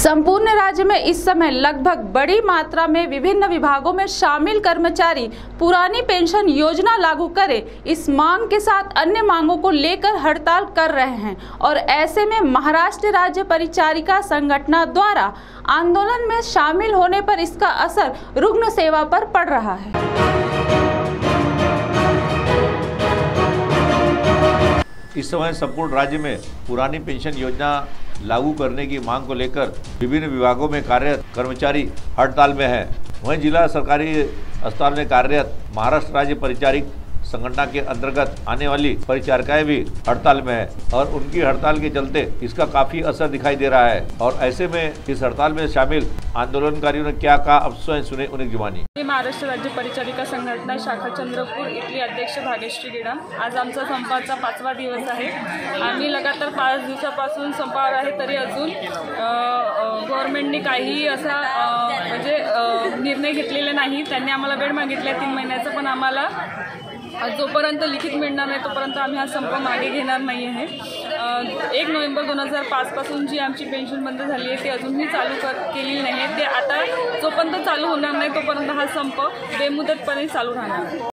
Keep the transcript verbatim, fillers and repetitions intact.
संपूर्ण राज्य में इस समय लगभग बड़ी मात्रा में विभिन्न विभागों में शामिल कर्मचारी पुरानी पेंशन योजना लागू करें, इस मांग के साथ अन्य मांगों को लेकर हड़ताल कर रहे हैं। और ऐसे में महाराष्ट्र राज्य परिचारिका संगठन द्वारा आंदोलन में शामिल होने पर इसका असर रुग्ण सेवा पर पड़ रहा है। इस समय संपूर्ण राज्य में पुरानी पेंशन योजना लागू करने की मांग को लेकर विभिन्न विभागों में कार्यरत कर्मचारी हड़ताल में हैं। वहीं जिला सरकारी अस्पताल में कार्यरत महाराष्ट्र राज्य परिचारिक संगठन के अंतर्गत आने वाली परिचारिकाएं भी हड़ताल में है और उनकी हड़ताल के चलते इसका काफी असर दिखाई दे रहा है। और ऐसे में इस हड़ताल में शामिल आंदोलनकारियों ने क्या कहा, अब स्वयं सुने उन्हें जुबानी। महाराष्ट्र राज्य परिचारिका संघटना शाखा चंद्रपूर इथली अध्यक्ष भाग्यश्री गेडाम, आज आमचा संपाचा पाचवा दिवस आहे। आम्ही लगातार पाच दिवसापासून संपावर आहे, तरी अजून गव्हर्नमेंटने काही असा म्हणजे निर्णय घेतलेले नाही। त्यांनी आम्हाला वेळ मागितला तीन महिन्याचा, पण आम्हाला जोपर्यंत लिखित मिळणार नाही तोपर्यंत आम्ही हा संप मागे घेणार नाही आहे। एक नोव्हेंबर दोन हजार पाच पासून जी आमची पेन्शन बंद झाली आहे ती अजूनही चालू कर केलेली नाही। ते आता जोपर्यंत चालू होणार नाही तोपर्यंत हा संप बेमुदतपणे चालू राहणार।